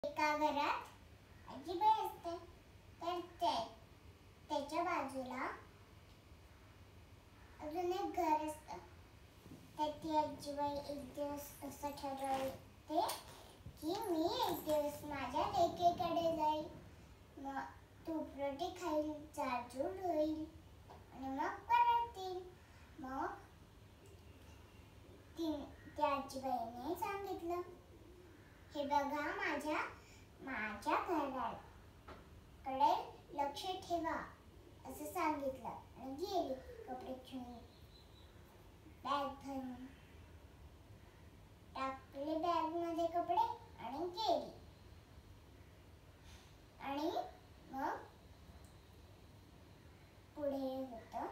एका घरात आजीबाई असते. तर त्याच्या बाजूला अजून एक घर असतं. तर ती आजीबाई एक दिवस असं ठरवते की मी एक दिवस माझ्या लेकीकडे जाईल, मग तुपरोटी खाईल, जाडजूड होईल आणि मग परत येईल. मग त्या आजीबाईने सांगितलं, हे बघा, माझ्या घराकडे लक्ष ठेवा असं सांगितलं आणि गेली. कपडे घेऊन बॅग भरून टाकले बॅग मध्ये कपडे आणि गेली. आणि मग पुढे होतं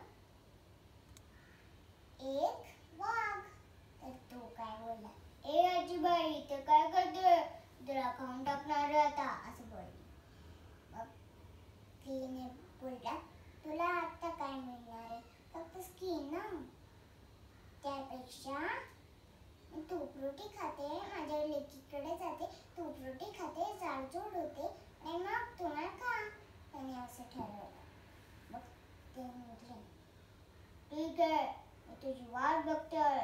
एक वाघ. तर तो काय बोलला, ए आजीबाई, इथे काय करते, जरा खाऊन टाकणार आता असं बोलली. मग तिने बोलला, तुला आता काय मिळणार आहे, फक्त स्किन ना. त्यापेक्षा मी तुपरोटी खाते, माझ्या लेकीकडे जाते, तुपरोटी खाते, जाडजूड होते आणि मग तुम्हाला खा. त्याने असं ठरवलं. मग ते म्हटले, ठीक आहे, मी तुझी वाट बघतोय.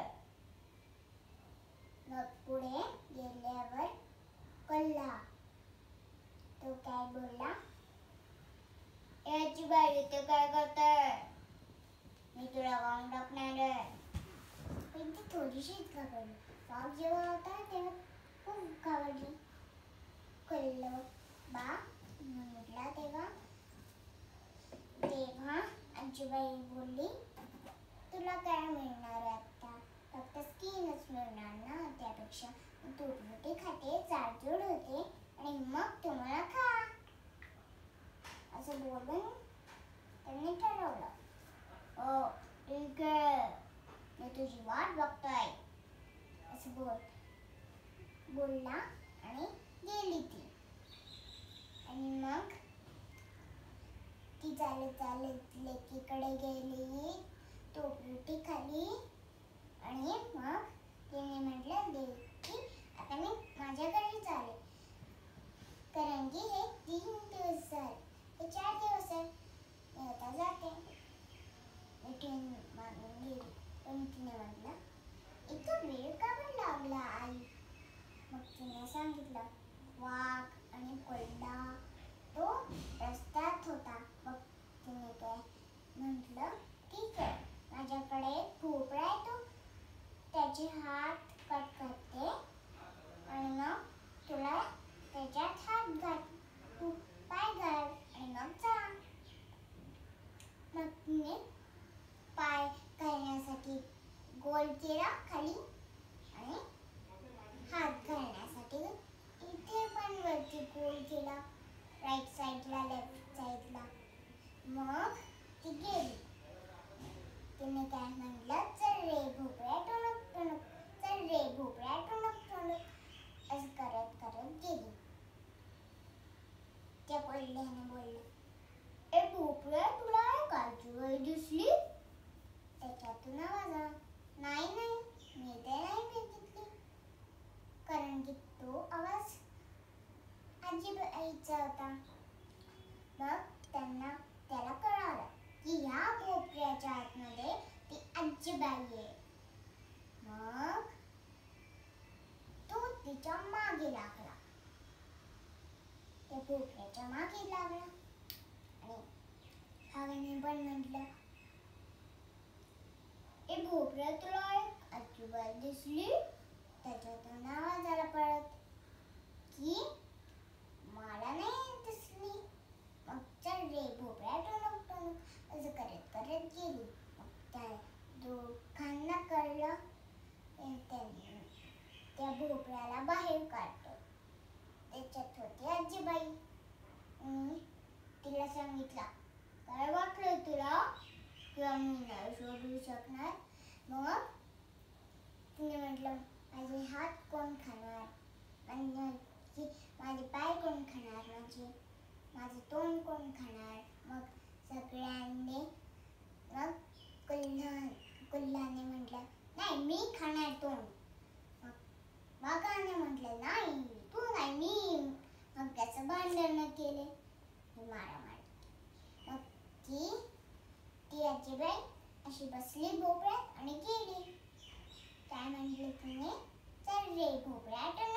मग पुढे गेल्यावर कल्ला. तो काय बोलला, ए आजीबाई, इथे काय करताय, मी तुला खाऊन टाकणार आहे. पण ती थोडीशीच घाबरली. वाघ जेव्हा होता तेव्हा खूप घाबरली. कल्लं बा म्हटला तेव्हा आजीबाई बोलली, तुला काय मिळणार आहे आता, फक्त स्किनच मिळणार ना. त्यापेक्षा तुपरोटी खाते, जाडजूड होते आणि मग तुम्हाला खा असं बोलून त्यांनी ठरवलं. हो, ठीक आहे, मी तुझी वाट बघतोय असं बोलला आणि गेली ती. आणि मग ती चालत लेकीकडे गेली, तुपरोटी खाली आणि मग तिने म्हटलं, लेकी, आता मी माझ्या घरी चालेल, कारण की हे 3 दिवस झाले, हे 4 दिवस आहे, मी आता जाते. मागून गेली. पण तिने म्हटलं, इतका वेळ का पण लागला आई. मग तिने सांगितलं, वाघ आणि कोल्हा तो रस्त्यात होता. मग तिने काय म्हटलं, ठीक आहे, माझ्याकडे भोपळा आहे, तो त्याचे हात कट करते आणि मग तुला त्याच्यात हात घाल, तू पाय घाल आणि मग जा. मग तिने पाय घालण्यासाठी गोल केला खाली आणि हात घालण्यासाठी इथे पण वरती गोल केला, राईट साईडला, लेफ्ट साईडला. मग ती गेली. तिने काय म्हटलं, चल रे भोपळ्या, टुणूक टुणूक, चल रे भोपळ्या, टुणूक टुणूक असं करत करत गेली. त्या कोल्ह्याने बोललं, ए भोपळ्या, तुला आजीबाई दिसली. त्याच्यातून आवाज आला, नाही, मी ते नाही बघितली. कारण की तो आवाज आजीबाईचा होता. मग त्याला कळालं की ह्या भोपळ्याच्या आतमध्ये ती आजीबाई आहे. मग तो तिच्या मागे लागला, त्या भोपळ्याच्या मागे लागला आणि वाघाने पण म्हटलं, ए भोपळ्या, तुला एक आजीबाई दिसली. त्याच्यातून आवाज आला परत की मला नाही दिसली. मग चल रे भोपळ्या, टुणूक टुणूक असं करत करत गेली. मग त्या दोघांना कळलं, त्या भोपळ्याला बाहेर काढलं. त्याच्यात होती आजीबाई. तिला सांगितलं, काय वाटलं तुला, किंवा मी नाही शोधू शकणार. मग तिने म्हटलं, माझे हात कोण खाणार, माझे पाय कोण खाणार, माझे तोंड कोण खाणार. मग सगळ्यांनी मग कोल्ह्याने म्हटलं, नाही, मी खाणार तोंड. मग वाघाने म्हटलं, नाही, तू नाही, उंदरानं केले? ही मारामारी. मग ती आजीबाई अशी बसली भोपळ्यात आणि गेली. काय म्हटले तिने? चल रे भोपळ्या